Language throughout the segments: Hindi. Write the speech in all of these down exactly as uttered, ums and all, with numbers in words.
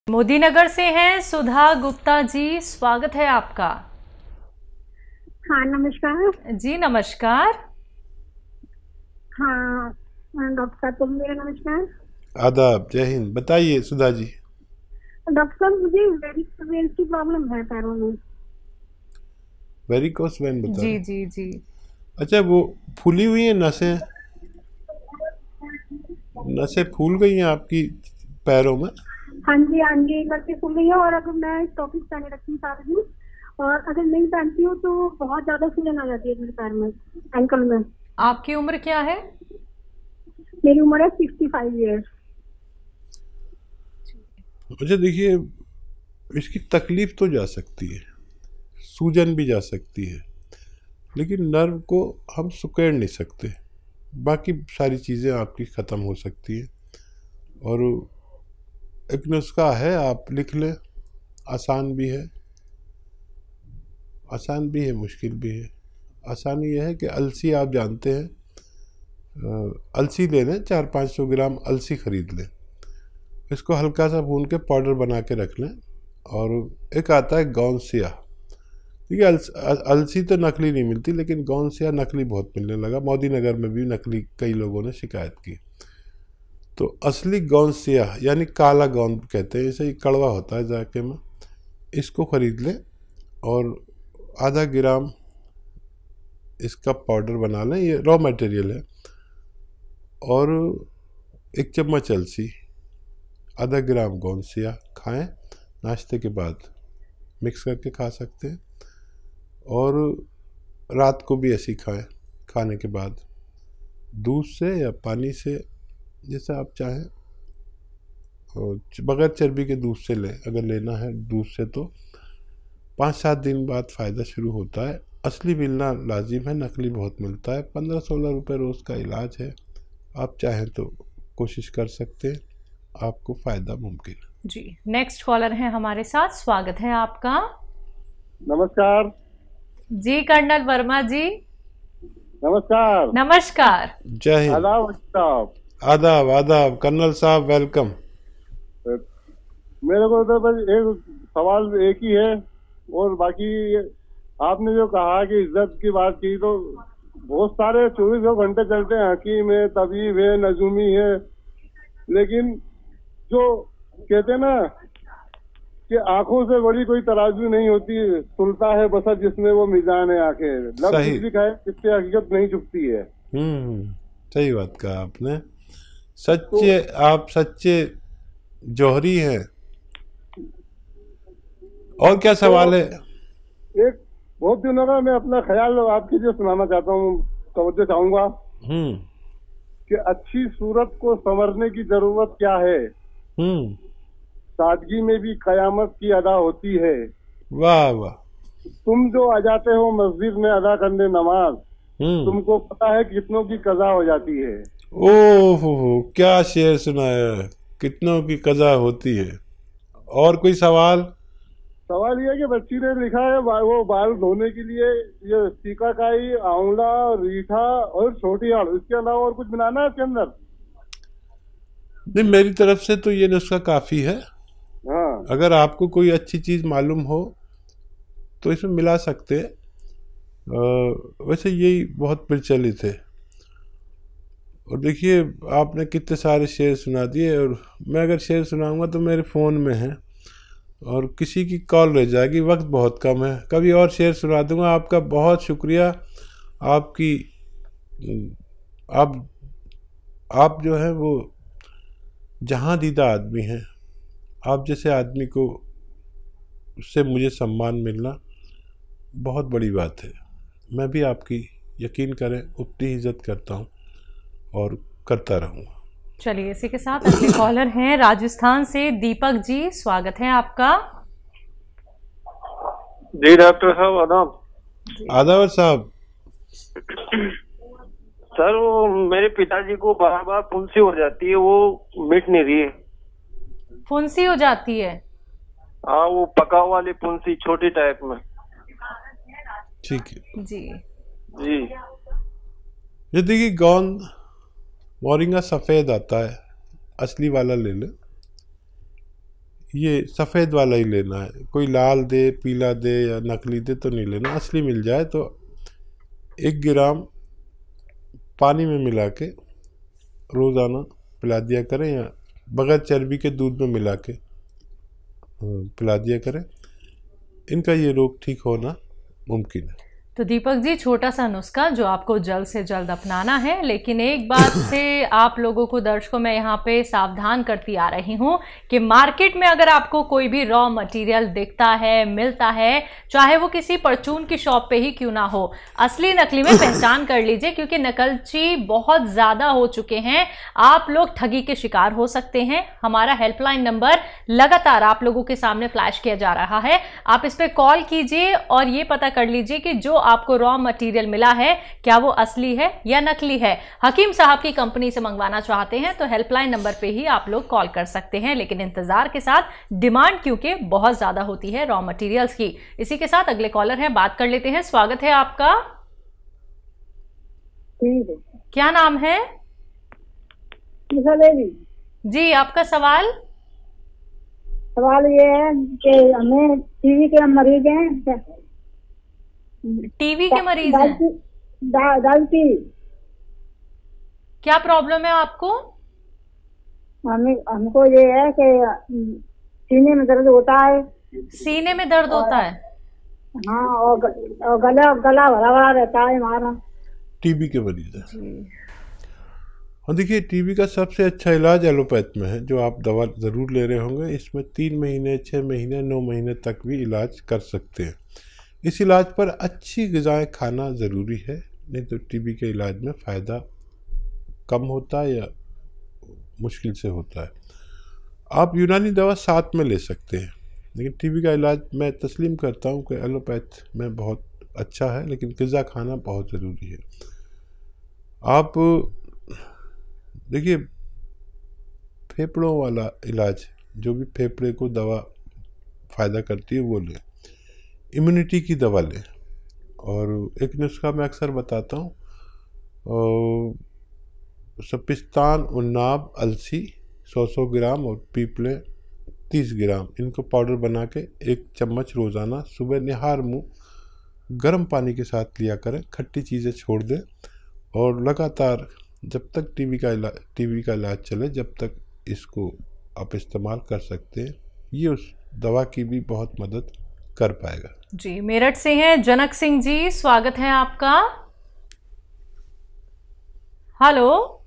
मोदी नगर से हैं सुधा गुप्ता जी, स्वागत है आपका। हाँ नमस्कार जी नमस्कार। हाँ डॉक्टर साहब को मेरा नमस्कार। आदाब, जय हिंद। बताइए सुधा जी। डॉक्टर साहब मुझे वेरिकोस वेन की प्रॉब्लम है पैरों में। वेरिकोस वेन बता जी रहे? जी जी। अच्छा, वो फूली हुई है नसें? नसें फूल गई हैं आपकी पैरों में? हाँ जी हाँ जी, लड़के फूल गई है। और अगर मैं टॉपिक पहने रखती हूँ सारे दिन और अगर नहीं पहनती हूँ तो बहुत ज्यादा सूजन आ जाती है मेरे पैर में, एंकल में। आपकी उम्र क्या है? मेरी उम्र है सिक्सटी फाइव ईयर्स। अच्छा देखिए, इसकी तकलीफ तो जा सकती है, सूजन भी जा सकती है, लेकिन नर्व को हम सुकेड़ नहीं सकते। बाकी सारी चीज़ें आपकी ख़त्म हो सकती हैं। और एक नुस्खा है, आप लिख लें। आसान भी है, आसान भी है, मुश्किल भी है। आसानी यह है कि अलसी, आप जानते हैं, अलसी ले लें, चार पाँच सौ ग्राम अलसी ख़रीद लें। इसको हल्का सा भून के पाउडर बना के रख लें। और एक आता है गौनसिया। देखिए अल, अलसी तो नकली नहीं मिलती, लेकिन गौनसिया नकली बहुत मिलने लगा। मोदी नगर में भी नकली कई लोगों ने शिकायत की। तो असली गौनसिया यानी काला गोंद कहते हैं, इसे कड़वा होता है जाके में, इसको ख़रीद लें और आधा ग्राम इसका पाउडर बना लें। ये रॉ मटेरियल है। और एक चम्मच अलसी, आधा ग्राम गौनसिया खाएं नाश्ते के बाद, मिक्स करके खा सकते हैं। और रात को भी ऐसी खाएं खाने के बाद, दूध से या पानी से, जैसे आप चाहें। और बगैर चर्बी के दूध से लें, अगर लेना है दूध से तो पाँच सात दिन बाद फ़ायदा शुरू होता है। असली मिलना लाजिम है, नकली बहुत मिलता है। पंद्रह सोलह रुपये रोज़ का इलाज है। आप चाहें तो कोशिश कर सकते हैं, आपको फ़ायदा मुमकिन है। जी नेक्स्ट कॉलर हैं हमारे साथ, स्वागत है आपका। नमस्कार जी कर्नल वर्मा जी। नमस्कार नमस्कार। जय हिंद। आदाब साहब। आदाब आदाब कर्नल साहब, वेलकम। मेरे को तो बस एक सवाल एक ही है, और बाकी आपने जो कहा कि इज्जत की बात की, तो बहुत सारे चौबीसों घंटे चलते हैं, हकीम है, तबीब है, नजूमी है, लेकिन जो कहते हैं ना कि आंखों से बड़ी कोई तराजू नहीं होती, सुलता है बसत जिसमें वो मिजान है आंखें। लफ्ज कुछ भी कहे, इससे हकीकत नहीं चुकती है। हम्म सही बात कहा आपने। सच्चे तो, आप सच्चे जौहरी हैं। और क्या सवाल है? एक बहुत दिनों का मैं अपना ख्याल आपकी जो सुनाना चाहता हूँ, समझना चाहूंगा हम्म कि अच्छी सूरत को संवरने की जरूरत क्या है। हम्म सादगी में भी कयामत की अदा होती है। वाह वाह। तुम जो आ जाते हो मस्जिद में अदा करने नमाज, हम्म तुमको पता है कितनों की कजा हो जाती है। ओहो, क्या शेर सुनाया, कितनों की कजा होती है। और कोई सवाल? सवाल ये है कि बच्ची ने लिखा है वो बाल धोने के लिए ये सीकाकाई, आंवला, रीठा और छोटी आड़, इसके अलावा और कुछ मिलाना है इसके अंदर? नहीं, मेरी तरफ से तो ये नुस्खा काफ़ी है। हाँ, अगर आपको कोई अच्छी चीज़ मालूम हो तो इसमें मिला सकते हैं। वैसे यही बहुत प्रचलित है। और देखिए, आपने कितने सारे शेर सुना दिए, और मैं अगर शेर सुनाऊंगा तो मेरे फ़ोन में है और किसी की कॉल रह जाएगी, वक्त बहुत कम है। कभी और शेर सुना दूंगा। आपका बहुत शुक्रिया। आपकी आप आप जो है वो जहाँ दीदा आदमी हैं। आप जैसे आदमी को उससे मुझे सम्मान मिलना बहुत बड़ी बात है। मैं भी आपकी, यकीन करें, उतनी इज्जत करता हूँ और करता रहूँगा। चलिए इसी के साथ अगले कॉलर हैं राजस्थान से दीपक जी, स्वागत है आपका। जी डॉक्टर साहब आदाब। आदाब साहब। सर वो मेरे पिताजी को बार बार फुंसी हो जाती है, वो मिट नहीं रही है। फुंसी हो जाती है? हाँ, वो पकाव वाली फुंसी, छोटी टाइप में। ठीक है जी जी। ये देखिए, गोंद मोरिंगा सफ़ेद आता है, असली वाला ले लें। ये सफ़ेद वाला ही लेना है, कोई लाल दे, पीला दे या नकली दे तो नहीं लेना। असली मिल जाए तो एक ग्राम पानी में मिला के रोज़ाना पिला दिया करें, या बगैर चर्बी के दूध में मिला के पिला दिया करें। इनका ये रोग ठीक होना मुमकिन है। तो दीपक जी, छोटा सा नुस्खा जो आपको जल्द से जल्द अपनाना है, लेकिन एक बात से आप लोगों को, दर्शकों, मैं यहाँ पे सावधान करती आ रही हूँ कि मार्केट में अगर आपको कोई भी रॉ मटेरियल दिखता है, मिलता है, चाहे वो किसी परचून की शॉप पे ही क्यों ना हो, असली नकली में पहचान कर लीजिए, क्योंकि नकलची बहुत ज़्यादा हो चुके हैं। आप लोग ठगी के शिकार हो सकते हैं। हमारा हेल्पलाइन नंबर लगातार आप लोगों के सामने फ्लैश किया जा रहा है, आप इस पर कॉल कीजिए और ये पता कर लीजिए कि जो आपको रॉ मटेरियल मिला है क्या वो असली है या नकली है। हकीम साहब की कंपनी से मंगवाना चाहते हैं तो हेल्पलाइन नंबर पे ही आप लोग कॉल कर सकते हैं, लेकिन इंतजार के साथ, डिमांड क्योंकि बहुत ज्यादा होती है रॉ मटेरियल्स की। इसी के साथ अगले कॉलर हैं, बात कर लेते हैं। स्वागत है आपका। क्या नाम है जी? आपका सवाल सवाल ये है कि हमें टीवी के मरीज हैं। टीवी के मरीज हैं? गलती क्या प्रॉब्लम है आपको? हमें हमको ये है कि सीने में दर्द होता है। सीने में दर्द होता है? हाँ, और, ग, और गला गला भरा भरा रहता है हमारा। टीबी के मरीज है। और देखिए, टीबी का सबसे अच्छा इलाज एलोपैथ में है, जो आप दवा ज़रूर ले रहे होंगे। इसमें तीन महीने, छः महीने, नौ महीने तक भी इलाज कर सकते हैं। इस इलाज पर अच्छी ग़िज़ाएँ खाना ज़रूरी है, नहीं तो टीबी के इलाज में फ़ायदा कम होता है या मुश्किल से होता है। आप यूनानी दवा साथ में ले सकते हैं, लेकिन टीबी का इलाज मैं तस्लीम करता हूँ कि एलोपैथ में बहुत अच्छा है, लेकिन ग़िज़ा खाना बहुत ज़रूरी है। आप देखिए, फेफड़ों वाला इलाज, जो भी फेफड़े को दवा फ़ायदा करती है वो लें। इम्यूनिटी की दवा लें। और एक नुस्खा मैं अक्सर बताता हूँ, सपिस्तान, उन्नाब, अलसी सौ सौ ग्राम और पीपले तीस ग्राम, इनको पाउडर बना के एक चम्मच रोज़ाना सुबह निहार मुँह गर्म पानी के साथ लिया करें। खट्टी चीज़ें छोड़ दें और लगातार जब तक टीबी का इलाज टीबी का इलाज चले, जब तक इसको आप इस्तेमाल कर सकते हैं। ये उस दवा की भी बहुत मदद कर पाएगा। जी, मेरठ से हैं जनक सिंह जी, स्वागत है आपका। हेलो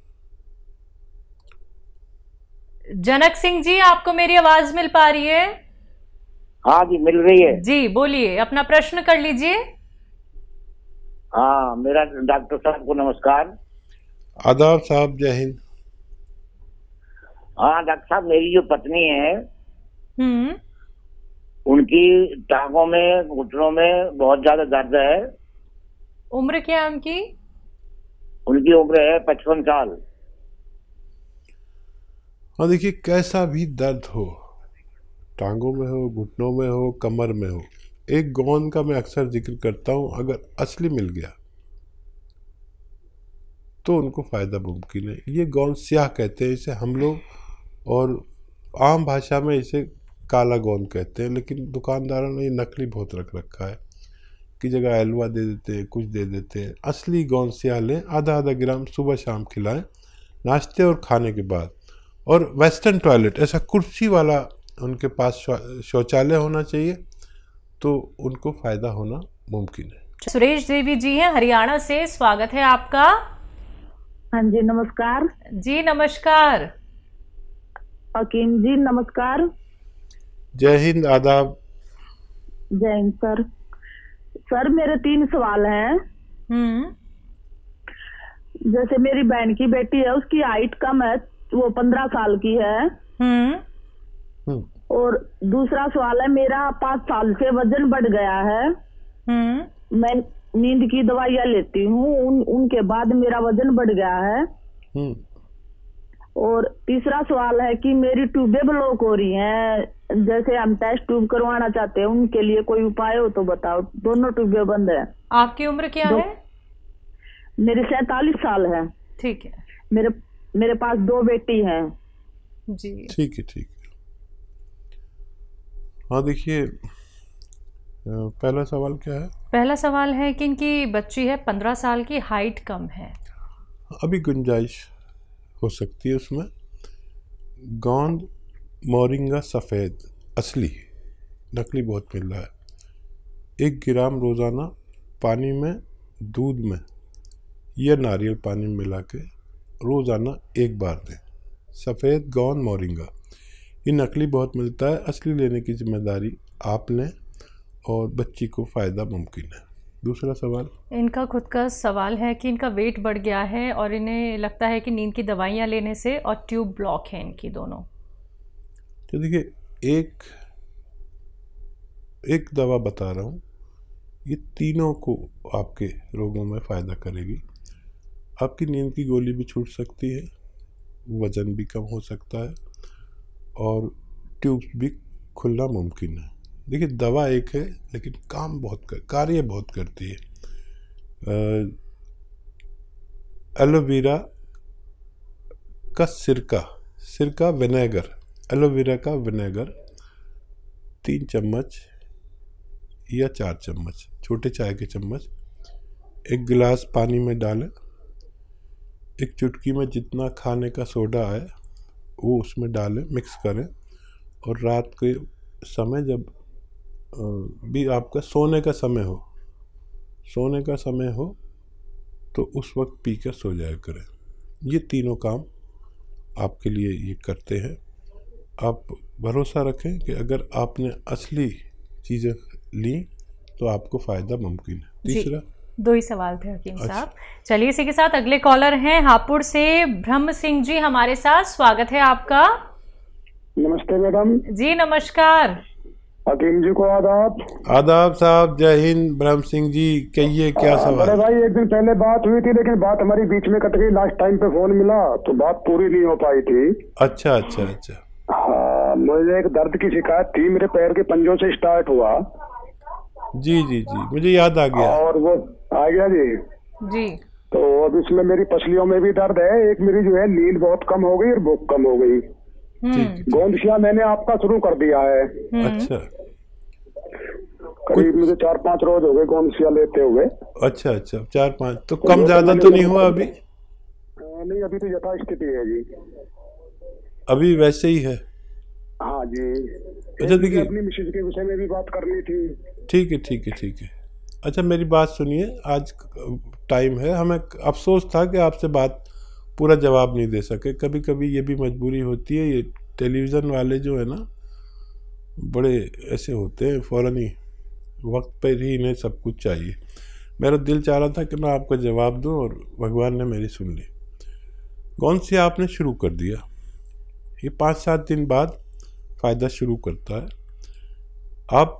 जनक सिंह जी, आपको मेरी आवाज मिल पा रही है? हाँ जी, मिल रही है जी, बोलिए, अपना प्रश्न कर लीजिए। हाँ, मेरा डॉक्टर साहब को नमस्कार। आदाब साहब, जय हिंद। हाँ डॉक्टर साहब, मेरी जो पत्नी है, हम्म उनकी टांगों में, घुटनों में बहुत ज्यादा दर्द है। उम्र क्या है उनकी? उनकी उम्र है पचपन साल। हाँ देखिए, कैसा भी दर्द हो, टांगों में हो, घुटनों में हो, कमर में हो, एक गोंद का मैं अक्सर जिक्र करता हूँ, अगर असली मिल गया तो उनको फ़ायदा मुमकिन है। ये गोंद स्याह कहते हैं इसे हम लोग, और आम भाषा में इसे काला गोंद कहते हैं, लेकिन दुकानदारों ने ये नकली बहुत रख रखा है कि जगह एलवा दे देते हैं, कुछ दे देते हैं। असली गोंद स्याह लें, आधा आधा ग्राम सुबह शाम खिलाएं, नाश्ते और खाने के बाद। और वेस्टर्न टॉयलेट, ऐसा कुर्सी वाला उनके पास शौचालय होना चाहिए, तो उनको फ़ायदा होना मुमकिन है। सुरेश देवी जी हैं हरियाणा से, स्वागत है आपका। हाँ जी, नमस्कार जी। नमस्कार हकीम जी, नमस्कार। जय हिंद, आदाब। जय हिंद सर। सर, मेरे तीन सवाल हैं। हम्म जैसे मेरी बहन की बेटी है, उसकी हाइट कम है, वो पंद्रह साल की है। हम्म और दूसरा सवाल है, मेरा पाँच साल से वजन बढ़ गया है। हम्म मैं नींद की दवाइयाँ लेती हूँ, उन उनके बाद मेरा वजन बढ़ गया है। और तीसरा सवाल है कि मेरी ट्यूबें ब्लॉक हो रही हैं, जैसे हम टेस्ट ट्यूब करवाना चाहते हैं, उनके लिए कोई उपाय हो तो बताओ। दोनों ट्यूबें बंद है। आपकी उम्र क्या है? मेरी सैतालीस साल है। ठीक है। मेरे मेरे पास दो बेटी हैं। जी, ठीक है, ठीक है। हाँ देखिए, पहला सवाल क्या है? पहला सवाल है कि इनकी बच्ची है पंद्रह साल की, हाइट कम है। अभी गुंजाइश हो सकती है उसमें। गोंद मोरिंगा सफ़ेद असली, नकली बहुत मिल रहा है। एक ग्राम रोज़ाना पानी में, दूध में या नारियल पानी में मिला के रोज़ाना एक बार दें। सफ़ेद गोंद मोरिंगा, ये नकली बहुत मिलता है, असली लेने की जिम्मेदारी आप लें और बच्ची को फ़ायदा मुमकिन है। दूसरा सवाल, इनका खुद का सवाल है कि इनका वेट बढ़ गया है और इन्हें लगता है कि नींद की दवाइयाँ लेने से और ट्यूब ब्लॉक है इनकी दोनों। तो देखिए, एक एक दवा बता रहा हूँ, ये तीनों को आपके रोगों में फ़ायदा करेगी। आपकी नींद की गोली भी छूट सकती है, वज़न भी कम हो सकता है और ट्यूब्स भी खुलना मुमकिन है। देखिए, दवा एक है लेकिन काम बहुत कर कार्य बहुत करती है। एलोवेरा का सिरका, सिरका विनेगर, एलोवेरा का विनेगर तीन चम्मच या चार चम्मच, छोटे चाय के चम्मच, एक गिलास पानी में डालें। एक चुटकी में जितना खाने का सोडा है वो उसमें डालें, मिक्स करें और रात के समय जब भी आपका सोने का समय हो सोने का समय हो तो उस वक्त पी कर सो जाया करें। ये तीनों काम आपके लिए ये करते हैं। आप भरोसा रखें कि अगर आपने असली चीज़ें ली तो आपको फ़ायदा मुमकिन है। तीसरा, दो ही सवाल थे हकीम अच्छा। साहब, चलिए इसी के साथ अगले कॉलर हैं हापुड़ से ब्रह्म सिंह जी हमारे साथ, स्वागत है आपका। नमस्ते मैडम जी। नमस्कार हकीम जी को आदाब। आदाब साहब, जय हिंद। ब्रह्म सिंह जी कहिए, क्या सवाल? अरे भाई, एक दिन पहले बात हुई थी लेकिन बात हमारी बीच में कट गई। लास्ट टाइम पे फोन मिला तो बात पूरी नहीं हो पाई थी। अच्छा अच्छा अच्छा। हाँ, मुझे एक दर्द की शिकायत थी, मेरे पैर के पंजों से स्टार्ट हुआ। जी जी जी, मुझे याद आ गया। और वो आ गया जी जी। तो अब इसमें मेरी पसलियों में भी दर्द है। एक मेरी जो है नींद बहुत कम हो गई और भूख कम हो गई। गोंदशिया मैंने आपका शुरू कर दिया है। अच्छा, करीब मुझे चार पांच रोज हो गए गोंदशिया लेते हुए। अच्छा अच्छा, चार पांच तो कम ज्यादा तो नहीं हुआ अभी? नहीं, अभी तो यथा स्थिति है जी, अभी वैसे ही है। हाँ जी। अच्छा देखिए, अपनी मिसेज के विषय में भी बात करनी थी। ठीक है ठीक है ठीक है। अच्छा मेरी बात सुनिए, आज टाइम है, हमें अफसोस था कि आपसे बात पूरा जवाब नहीं दे सके। कभी कभी ये भी मजबूरी होती है, ये टेलीविज़न वाले जो है ना बड़े ऐसे होते हैं, फ़ौरन ही वक्त पर ही इन्हें सब कुछ चाहिए। मेरा दिल चाह रहा था कि मैं आपको जवाब दूं और भगवान ने मेरी सुन ली। कौन सी आपने शुरू कर दिया, ये पाँच सात दिन बाद फ़ायदा शुरू करता है। आप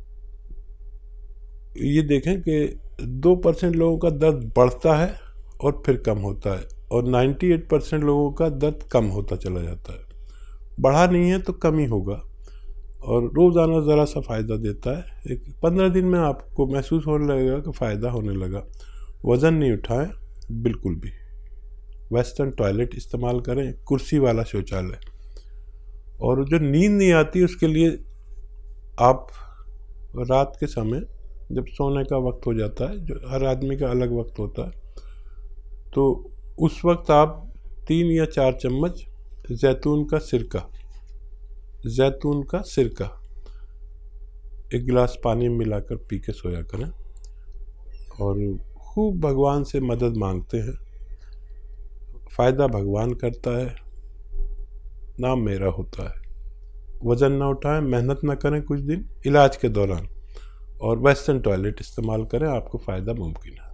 ये देखें कि दो परसेंट लोगों का दर्द बढ़ता है और फिर कम होता है और अट्ठानवे परसेंट लोगों का दर्द कम होता चला जाता है। बढ़ा नहीं है तो कम ही होगा और रोज़ाना ज़रा सा फ़ायदा देता है। एक पंद्रह दिन में आपको महसूस होने लगेगा कि फ़ायदा होने लगा। वज़न नहीं उठाएं बिल्कुल भी। वेस्टर्न टॉयलेट इस्तेमाल करें, कुर्सी वाला शौचालय। और जो नींद नहीं आती उसके लिए आप रात के समय जब सोने का वक्त हो जाता है, जो हर आदमी का अलग वक्त होता है, तो उस वक्त आप तीन या चार चम्मच जैतून का सिरका जैतून का सिरका एक गिलास पानी में मिलाकर पी के सोया करें और खूब भगवान से मदद मांगते हैं। फ़ायदा भगवान करता है, नाम मेरा होता है। वज़न ना उठाएं, मेहनत ना करें कुछ दिन इलाज के दौरान और वेस्टर्न टॉयलेट इस्तेमाल करें, आपको फ़ायदा मुमकिन है।